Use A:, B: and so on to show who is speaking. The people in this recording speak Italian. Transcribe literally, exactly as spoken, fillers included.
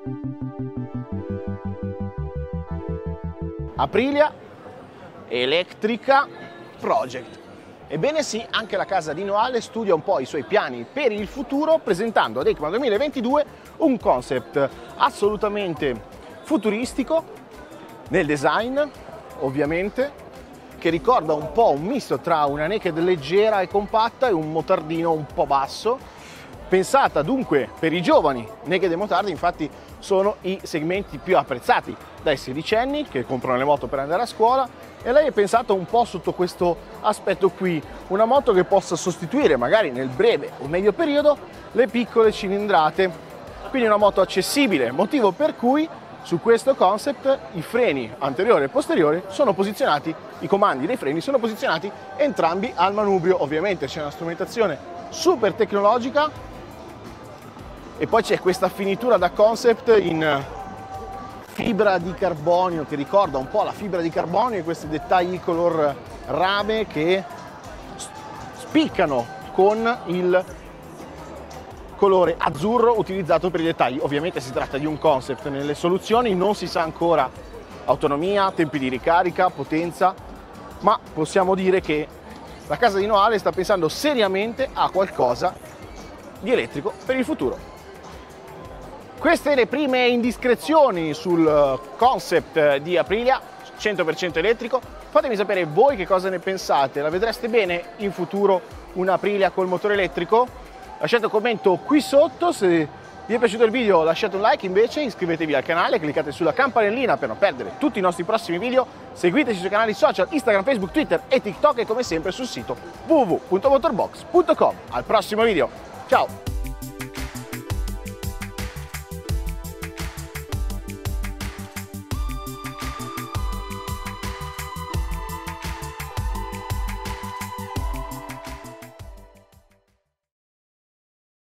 A: Aprilia Electrica Project. Ebbene sì, anche la casa di Noale studia un po' i suoi piani per il futuro, presentando ad EICMA duemilaventidue un concept assolutamente futuristico nel design, ovviamente, che ricorda un po' un misto tra una naked leggera e compatta e un motardino un po' basso, pensata dunque per i giovani. Naked e motardi infatti sono i segmenti più apprezzati dai sedicenni che comprano le moto per andare a scuola, e lei è pensata un po' sotto questo aspetto qui, una moto che possa sostituire magari nel breve o medio periodo le piccole cilindrate, quindi una moto accessibile, motivo per cui su questo concept i freni anteriori e posteriori sono posizionati, i comandi dei freni sono posizionati entrambi al manubrio. Ovviamente c'è una strumentazione super tecnologica e poi c'è questa finitura da concept in fibra di carbonio che ricorda un po' la fibra di carbonio e questi dettagli color rame che spiccano con il colore azzurro utilizzato per i dettagli. Ovviamente si tratta di un concept, nelle soluzioni non si sa ancora autonomia, tempi di ricarica, potenza, ma possiamo dire che la casa di Noale sta pensando seriamente a qualcosa di elettrico per il futuro. Queste le prime indiscrezioni sul concept di Aprilia cento per cento elettrico. Fatemi sapere voi che cosa ne pensate. La vedreste bene in futuro una Aprilia col motore elettrico? Lasciate un commento qui sotto. Se vi è piaciuto il video lasciate un like, invece iscrivetevi al canale, cliccate sulla campanellina per non perdere tutti i nostri prossimi video, seguiteci sui canali social Instagram, Facebook, Twitter e TikTok e come sempre sul sito w w w punto motorbox punto com. Al prossimo video, ciao!